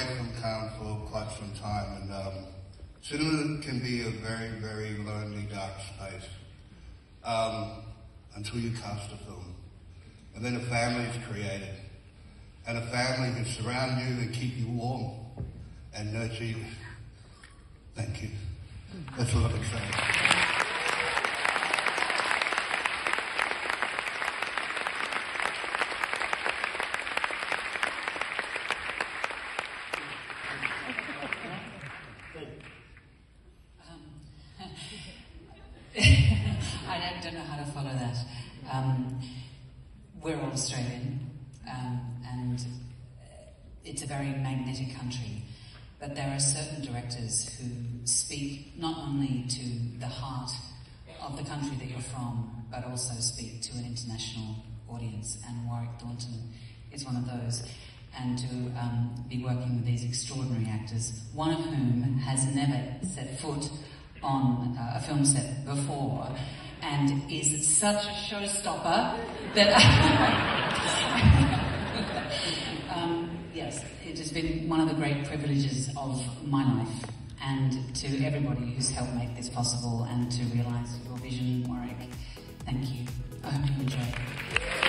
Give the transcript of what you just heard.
from Cannes for quite some time, and cinema can be a very, very lonely, dark space until you cast a film. And then a family is created, and a family can surround you and keep you warm and nurture you. Thank you. That's all I can say. I don't know how to follow that. We're all Australian, and it's a very magnetic country, but there are certain directors who speak not only to the heart of the country that you're from, but also speak to an international audience, and Warwick Thornton is one of those. And to be working with these extraordinary actors, one of whom has never set foot on a film set before, and is such a showstopper that yes, it has been one of the great privileges of my life, and to everybody who's helped make this possible and to realise your vision, Warwick, thank you. I hope you enjoy it.